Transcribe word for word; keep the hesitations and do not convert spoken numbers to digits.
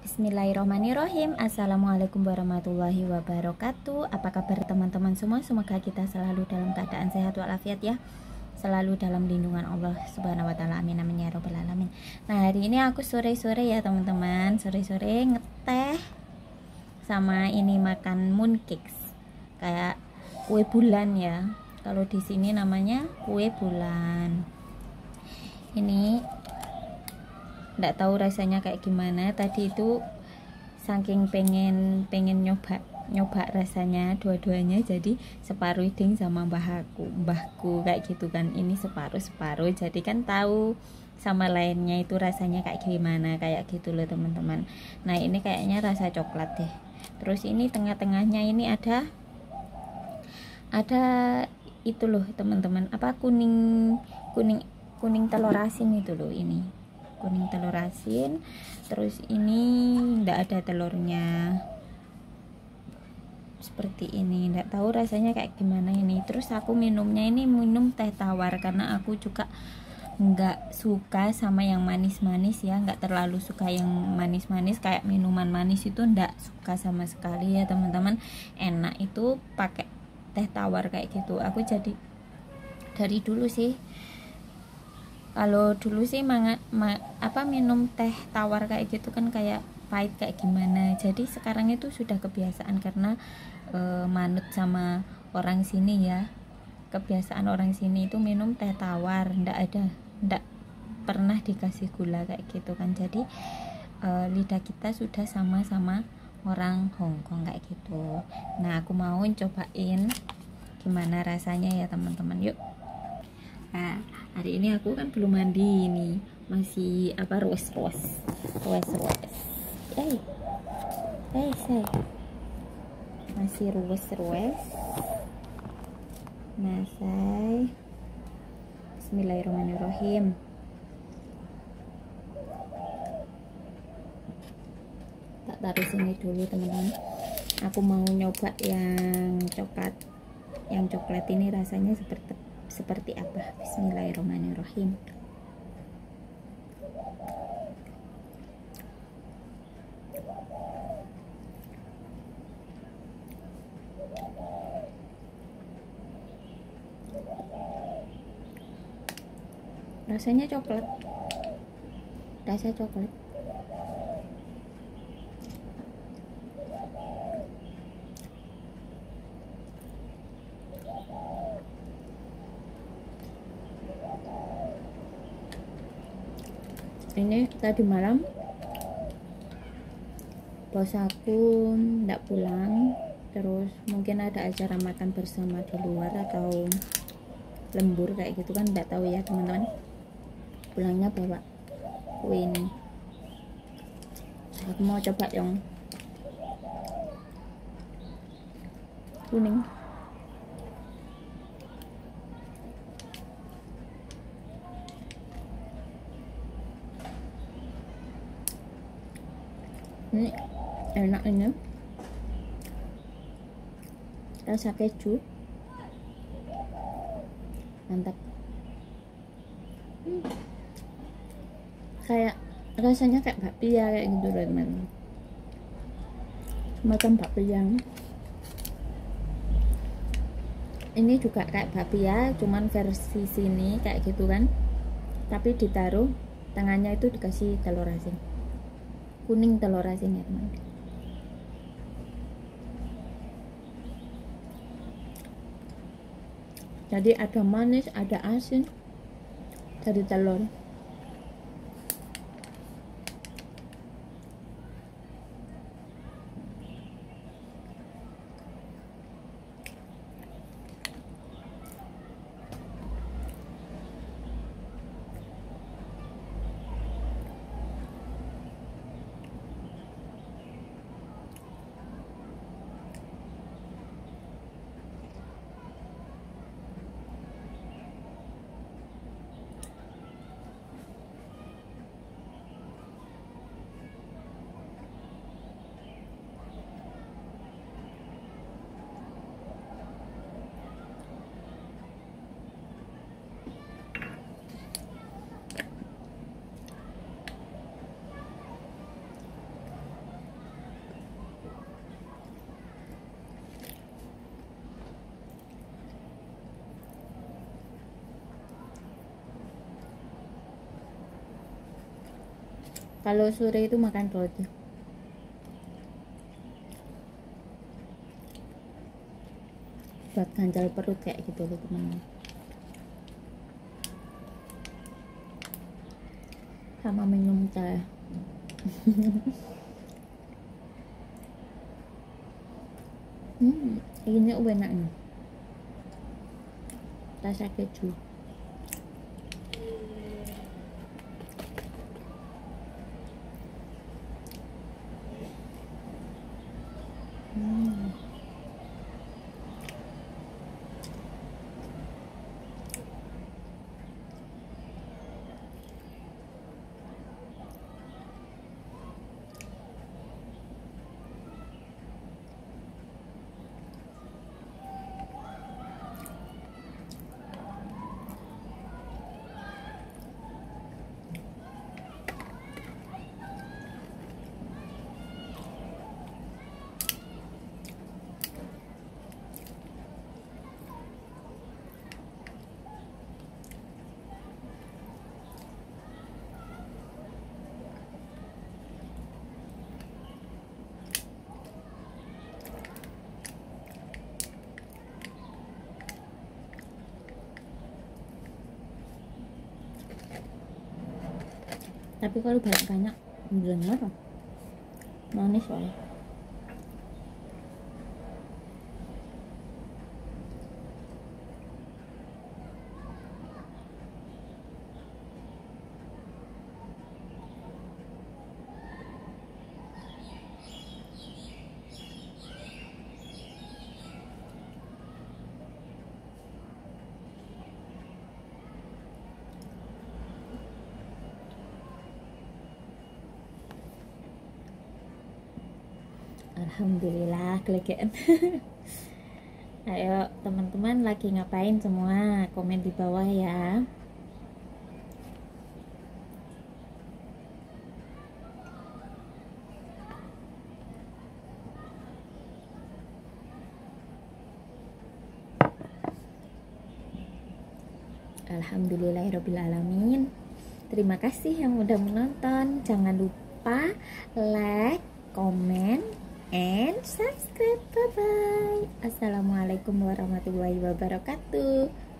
Bismillahirrahmanirrahim. Assalamualaikum warahmatullahi wabarakatuh. Apa kabar teman-teman semua? Semoga kita selalu dalam keadaan sehat walafiat ya, selalu dalam lindungan Allah subhanahu wa ta'ala. Amin amin ya robbal alamin. Nah, hari ini aku sore-sore ya teman-teman, sore-sore ngeteh sama ini makan mooncakes, kayak kue bulan ya. Kalau di sini namanya kue bulan. Ini nggak tahu rasanya kayak gimana. Tadi itu saking pengen pengen nyoba nyoba rasanya dua-duanya, jadi separuh ding sama mbahku mbahku kayak gitu kan. Ini separuh separuh, jadi kan tahu sama lainnya itu rasanya kayak gimana, kayak gitu loh teman-teman. Nah, ini kayaknya rasa coklat deh. Terus ini tengah-tengahnya ini ada ada itu loh teman-teman, apa kuning kuning kuning telur asin itu loh, ini kuning telur asin. Terus ini enggak ada telurnya, seperti ini. Enggak tahu rasanya kayak gimana ini. Terus aku minumnya ini minum teh tawar, karena aku juga enggak suka sama yang manis-manis ya, enggak terlalu suka yang manis-manis, kayak minuman manis itu enggak suka sama sekali ya teman-teman. Enak itu pakai teh tawar kayak gitu. Aku jadi dari dulu sih, kalau dulu sih manga, ma, apa minum teh tawar kayak gitu kan kayak pahit kayak gimana. Jadi sekarang itu sudah kebiasaan karena e, manut sama orang sini ya. Kebiasaan orang sini itu minum teh tawar, ndak ada ndak pernah dikasih gula kayak gitu kan. Jadi e, lidah kita sudah sama-sama orang Hongkong kayak gitu. Nah, aku mau cobain gimana rasanya ya teman-teman. Yuk. Nah, hari ini aku kan belum mandi nih, masih apa ruwes ruwes ruwes ruwes eh eh say masih ruwes ruwes. Nah, say Bismillahirrahmanirrahim. Tak taruh sini dulu teman-teman. Aku mau nyoba yang coklat, yang coklat ini rasanya seperti seperti apa. Bismillahirrahmanirrahim. Rasanya coklat, rasa coklat. Ini tadi malam bos aku ndak pulang, terus mungkin ada acara makan bersama di luar atau lembur kayak gitu kan, ndak tahu ya teman-teman. Pulangnya bawa kue ini. Aku mau coba yang kuning. Ini enak, ini rasa keju mantap. hmm. Kayak rasanya kayak bakpia kayak gitu loh teman, semacam bakpia. Ini juga kayak bakpia, cuman versi sini kayak gitu kan, tapi ditaruh tengahnya itu dikasih telur asin, kuning telur asin ya teman. Jadi ada manis, ada asin dari telur. Kalau sore itu makan roti buat ganjal perut kayak gitu loh teman-teman. Sama minum teh. hmm, ini enak nih, rasa keju. Hmm. Tapi kalau banyak-banyak bener manis soalnya. Alhamdulillah kelegean. Ayo teman-teman lagi ngapain semua, komen di bawah ya. Alhamdulillahirobbilalamin. Terima kasih yang udah menonton. Jangan lupa like, comment, and subscribe. Bye bye. Assalamualaikum warahmatullahi wabarakatuh.